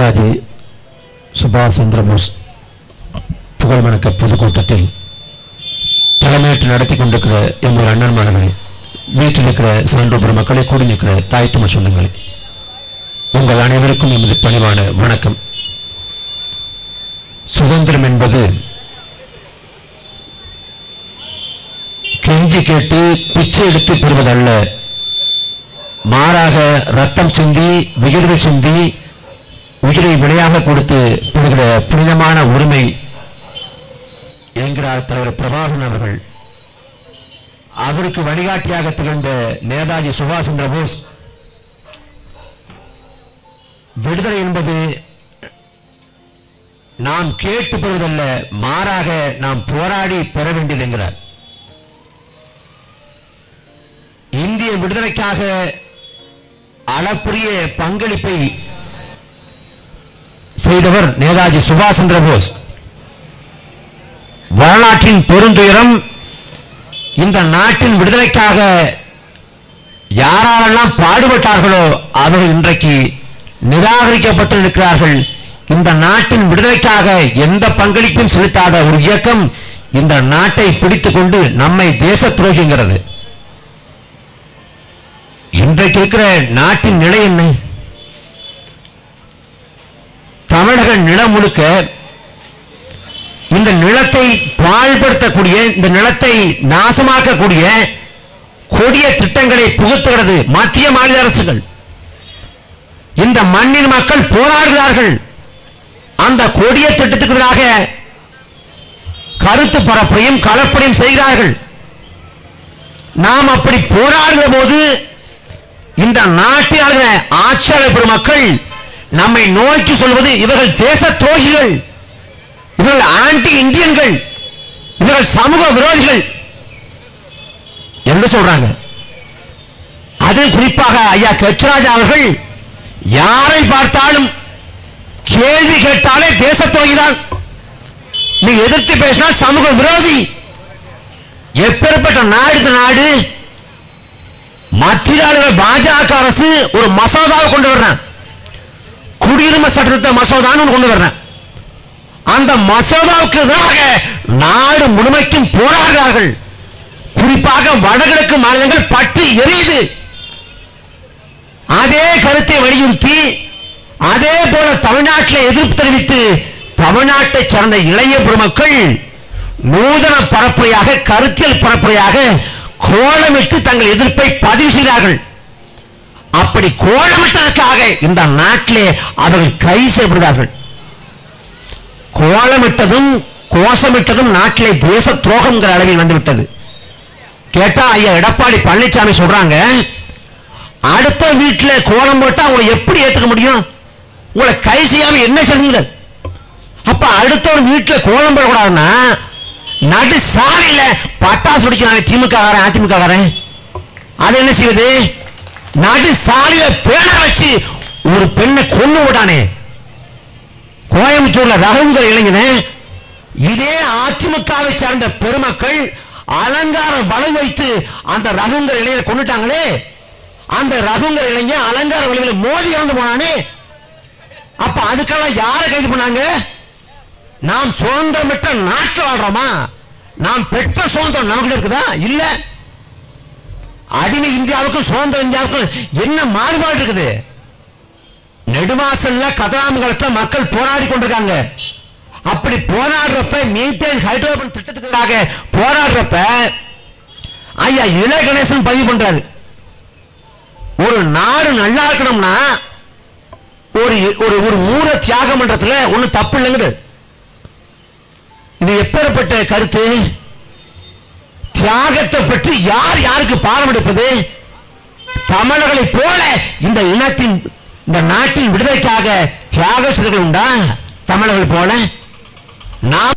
நேதாஜி சுபாஷ் சந்திரபோஸ் புகழ்வணக்க பொதுக்கூட்டத்தில் தலைமையேற்று நடத்தி கொண்டிருக்கிற எம்மொரு அண்ணன்மார்களே, வீட்டில் இருக்கிற சான்றோர் மக்களை, கூடி நிற்கிற தாய் தமிழ் சொந்தங்களே, உங்கள் அனைவருக்கும் எமது பணிவான வணக்கம். சுதந்திரம் என்பது கெஞ்சி கேட்டு பிச்சை எடுத்து பெறுவதல்ல, மாறாக ரத்தம் சிந்தி விகிர்வை சிந்தி உயிரை விலையாக கொடுத்து பெறுகிற புனிதமான உரிமை என்கிறார் தலைவர் பிரபாகரன் அவர்கள். அவருக்கு வழிகாட்டியாக திகழ்ந்த நேதாஜி சுபாஷ் சந்திர போஸ் விடுதலை என்பது நாம் கேட்டு பெறுவதல்ல, மாறாக நாம் போராடி பெற வேண்டியது என்கிறார். இந்திய விடுதலைக்காக அளப்பரிய பங்களிப்பை செய்தவர் நேதாஜி சுபாஷ் சந்திர போஸ். வரலாற்றின் பெருந்துயரம், இந்த நாட்டின் விடுதலைக்காக யாரெல்லாம் பாடுபட்டார்களோ அவர்கள் இன்றைக்கு நிராகரிக்கப்பட்டிருக்கிறார்கள். இந்த நாட்டின் விடுதலைக்காக எந்த பங்களிப்பும் செலுத்தாத ஒரு இயக்கம் இந்த நாட்டை பிடித்துக் கொண்டு நம்மை தேச துரோகிங்கிறது. இன்றைக்கு இருக்கிற நாட்டின் நிலை என்ன? தமிழக நிலம் முழுக்க இந்த நிலத்தை பாழ்படுத்தக்கூடிய, இந்த நிலத்தை நாசமாக்கக்கூடிய கொடிய திட்டங்களை புகுத்துகிறது மத்திய மாநில அரசுகள். இந்த மண்ணின் மக்கள் போராடுகிறார்கள். அந்த கொடிய திட்டத்துக்கு எதிராக கருத்து பரப்பையும் கலப்படையும் செய்கிறார்கள். நாம் அப்படி போராடுகிற போது இந்த நாட்டில் ஆட்சியாளர் பெருமக்கள் நம்மை நோக்கி சொல்வது, இவர்கள் தேச துரோகிகள், இவர்கள் ஆன்டி இந்தியன்கள், இவர்கள் சமூக விரோதிகள் என்று சொல்றாங்க. அது குறிப்பாக ஐயா கெச்ராஜா அவர்கள் யாரை பார்த்தாலும் கேள்வி கேட்டாலே தேச துரோகிதான், நீ எதிர்த்து பேசினால் சமூக விரோதி. எப்பேற்பட்ட நாடு இந்த நாடு? மத்திய பாஜக அரசு ஒரு மசோதாவை கொண்டு வர்றான், குடியுரிமை சட்டத்தை மசோதான்னு கொண்டு வர்றான். அந்த மசோதாவுக்கு எதிராக நாடு முழுமைக்கும் போராடுகிறார்கள். குறிப்பாக வடகிழக்கு மாநிலங்கள் பற்றி எரியுது. அதே கருத்தை வலியுறுத்தி அதே போல தமிழ்நாட்டில் எதிர்ப்பு தெரிவித்து தமிழ்நாட்டை சேர்ந்த இளைய பெருமக்கள் நூதன பரப்புரையாக, கருத்தியல் பரப்புரையாக கோலமிட்டு தங்கள் எதிர்ப்பை பதிவு செய்கிறார்கள். அப்படி கோலமிட்டதற்காக இந்த நாட்டிலே அவர்கள் கைது செய்யப்படுகிறார்கள். கோலமிட்டதும் கோஷமிட்டதும் நாட்டிலே தேச துரோகம்ங்கிற அளவில் வந்துவிட்டது. கேட்டா ஐயா எடப்பாடி பழனிசாமி சொல்றாங்க, அடுத்த வீட்டில் கோலம் போட்டா உங்களை எப்படி ஏத்துக்க முடியும்? உங்களை கைது செய்யாம என்ன செய்யுங்க? அப்ப அடுத்த ஒரு வீட்டில் கோலம் போடக்கூடாதுன்னா நடு சாலையில பட்டாசு வெடிக்கிறாங்க திமுக காரன், அதிமுக காரன். அது என்ன செய்வது? நடு சாலையில பேனா வச்சு ஒரு பெண்ணை கொண்டு விட்டானே கோயம்புத்தூர்ல ரகுங்கிற இளைஞனை. இதே அதிமுகவை சார்ந்த பெருமக்கள் அலங்கார வலை வைத்து அந்த ரகுங்கிற இளைஞரை கொண்டுட்டாங்களே, அந்த ரகுங்கிற இளைஞன் அலங்கார வலைகளை மோதி இறந்து போனானே. அப்ப அதுக்கெல்லாம் யாரை கைது பண்ணாங்க? நாம் சுதந்திரம் பெற்ற நாட்டில் வாழ்றோமா? நாம் பெற்ற சுதந்திரம் நமக்கு இருக்குதா? இல்ல. அடிமை இந்தியாவுக்கும் சுதந்திர இந்தியாவுக்கும் என்ன மாறுபாடு இருக்குது? நெடுவாசல்ல கதிராமங்கலத்தில் மக்கள் போராடி கொண்டிருக்காங்க. அப்படி போராடுறப்ப மீத்தேன் ஹைட்ரோகார்பன் திட்டத்துக்காக போராடுறப்ப ஐயா இள கணேசன் பதிவு பண்றாரு, ஒரு நாடு நல்லா இருக்கணும்னா ஒரு ஒரு ஊரை தியாகம் பண்றதுல ஒண்ணு தப்பு இல்லைங்குது. இது எப்பேற்பட்ட கருத்து? தியாகத்தை பற்றி யார் யாருக்கு பாடம் எடுப்பது? தமிழர்களை போல இந்த இனத்தின், இந்த நாட்டின் விடுதலைக்காக தியாக செய்தவர்கள் உண்டா? தமிழர்கள் போல நாம்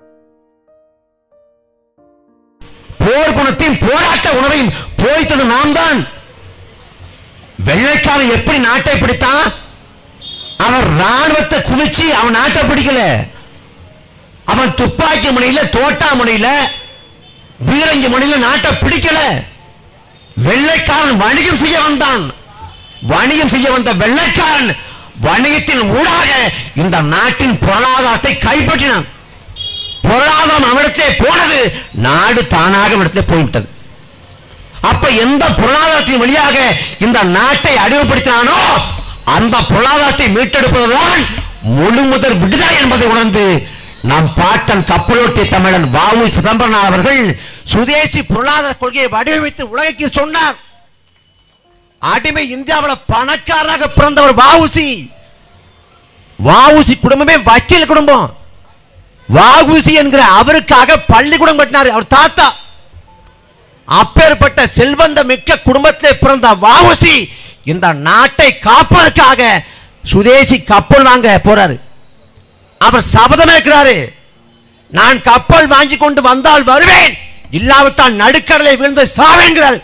போர்க்குணத்தையும் போராட்ட உணவையும் போய்த்தது நாம் தான். வெள்ளைக்காரன் எப்படி நாட்டை பிடித்தான்? அவன் ராணுவத்தை குவிச்சு அவன் நாட்டை பிடிக்கல. அவன் துப்பாக்கி முனையில, தோட்டா முனையில, பீரங்கி முனையில நாட்டை பிடிக்கல. வெள்ளைக்காரன் வணிகம் செய்ய வந்தான். வணிகம் செய்ய வந்த வெள்ளைக்காரன் வணிகத்தின் ஊடாக இந்த நாட்டின் பொருளாதாரத்தை கைப்பற்றினான். பொருளாதாரம் அவரிடத்திலே போனது, நாடு தானாக அவரிடத்திலே போய்விட்டது. அப்ப எந்த பொருளாதாரத்தின் வழியாக இந்த நாட்டை அடிமைப்படுத்தினானோ அந்த பொருளாதாரத்தை மீட்டெடுப்பதுதான் முழு முதல் விடுதலை என்பதை உணர்ந்து நம் பாட்டன் கப்பலோட்டிய தமிழன் வ.உ. சிதம்பரனார் அவர்கள் சுதேசி பொருளாதார கொள்கையை வடிவமைத்து உலகிற்கு சொன்னார். அடிமை இந்தியாவில் பணக்காரராக பிறந்தவர் வ.உ.சி. வ.உ.சி குடும்பமே வக்கீல் குடும்பம். வ.உ.சி என்கிற அவருக்காக பள்ளிக்கூடம் கட்டினார் அவர் தாத்தா. அப்பேற்பட்ட செல்வந்த மிக்க குடும்பத்திலே பிறந்த வ.உ.சி இந்த நாட்டை காப்பதற்காக சுதேசி கப்பல் வாங்க போறாரு. அவர் சபதம் இருக்கிறாரு, நான் கப்பல் வாங்கி கொண்டு வந்தால் வருவேன், இல்லாவிட்டால் நடுக்கடலை விழுந்து சாவேங்கிறார்.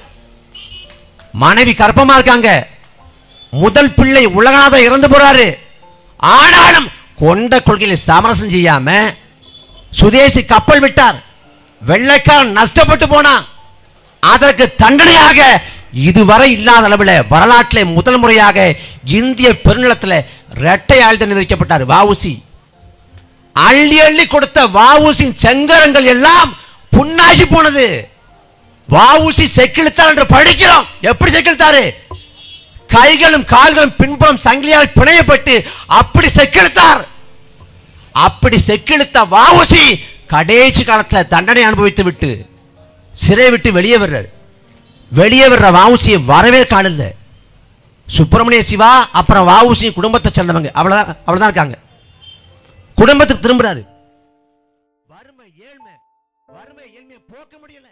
மனைவி கர்ப்பமா இருக்காங்க. முதல் பிள்ளை உலகநாத இறந்து போறாரு. ஆனாலும் கொண்ட கொள்கையை சமரசம் செய்யாம சுதேசி கப்பல் விட்டார். வெள்ளைக்காரன் நஷ்டப்பட்டு போனான். அதற்கு தண்டனையாக இதுவரை இல்லாத அளவில் வரலாற்றிலே முதல் முறையாக இந்திய பெருநிலத்தில் இரட்டை ஆயுதம் விதிக்கப்பட்டார் வ.உ.சி. அள்ளி அள்ளி கொடுத்த வ.உ.சின் செங்கரங்கள் எல்லாம் புண்ணாகி போனது. வ.உ.சி செக்கிழுத்தார் என்று படிக்கிறோம். எப்படி செக்கிழுத்தாரு? கைகளும் கால்களும் பின்புறம் சங்கிலியால் பிணையப்பட்டு அப்படி செக்கிழுத்தார். அப்படி செக்கிழுத்த வ.உ.சி கடைசி காலத்தில் தண்டனை அனுபவித்து விட்டு சிறை விட்டு வெளியே வர்றார். வெளியே வர்ற வ.உ.சியை வரவே காணல. சுப்பிரமணிய சிவா அப்புறம் வ.உ.சி குடும்பத்தை சேர்ந்தவங்க அவ்வளவுதான் இருக்காங்க. குடும்பத்துக்கு திரும்புறாரு. வறுமை ஏழ்மை போக்க முடியல.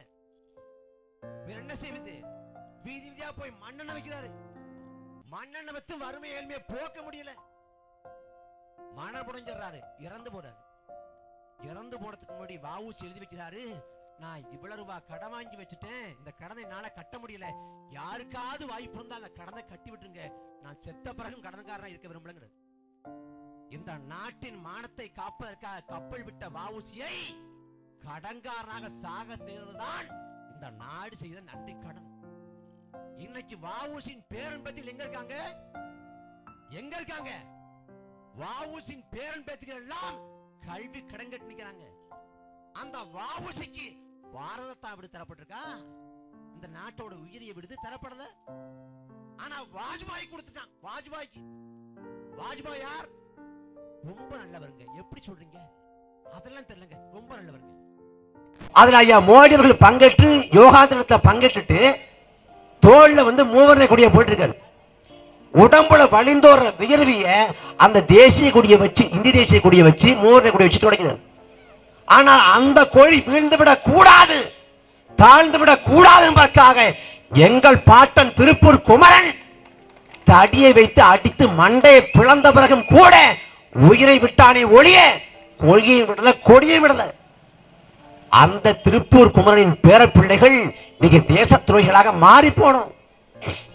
என்ன செய்வது? வீதி வீதியா போய் மண்ணெண்ணெய் வைக்கிறாரு. மண்ணெண்ணெய் வைத்து வறுமை ஏழ்மையை போக்க முடியல. மணல் புடைஞ்சிடறாரு. இறந்து போறாரு. இறந்து போறதுக்கு முன்னாடி வ.உ.சி எழுதி வைக்கிறாரு, நான் இவ்வளவு ரூபாய் கடன் வாங்கி வச்சுட்டேன், இந்த கடனை என்னால கட்ட முடியல, யாருக்காவது வாய்ப்பு இருந்தா அந்த கடனை கட்டி விட்டுருங்க, நான் செத்த பிறகும் கடன்காரனா இருக்க விரும்புறேங்கிறது. இந்த நாட்டின் மானத்தை காப்பதற்காக கப்பல் விட்ட வ.உ.சியை கடன்காரனாக சாக செய்ததுதான் இந்த நாடு செய்த நன்றி கடன். இன்னைக்கு வ.உ.சியின் பேரன் பேத்திகள் எங்க இருக்காங்க? வ.உ.சியின் பேரன் பேத்திகள் எல்லாம் கல்வி கடன் கட்டி நிக்கிறாங்க. அந்த வ.உ.சிக்கு பாரதத்தா விடு தரப்பட்டிருக்கா? இந்த நாட்டோட உயிரிய விடுது தரப்படல. ஆனா வாஜ்பாய் கொடுத்துட்டான். வாஜ்பாய் யார்? ரொம்ப நல்லவருங்க. எப்படி சொல்றீங்க? அதெல்லாம் தெரியலங்க. ரொம்ப நல்லவருங்க. அதுல ஐயா மோடி அவர்கள் பங்கேற்று யோகாசனத்துல பங்கேற்றுட்டு தோல்ல மூவர்ண கொடியை போட்டிருக்காரு. உடம்புல வழிந்தோற வியர்விய அந்த தேசிய கொடியை வச்சு, இந்திய தேசிய கொடியை வச்சு மூவர்ண கொடியை வச்சு தொடங்கினார். ஆனால் அந்த கொடி வீழ்ந்துவிடக் கூடாது, தாழ்ந்துவிடக் கூடாது என்பதற்காக எங்கள் பாட்டன் திருப்பூர் குமரன் தடியை வைத்து அடித்து மண்டையை பிளந்த பிறகும் கூட உயிரை விட்டானே ஒழிய கொள்கையை விடல, கொடியை விடல. அந்த திருப்பூர் குமரனின் பேர பிள்ளைகள் மிக தேச துரோகிகளாக மாறி போனோம்.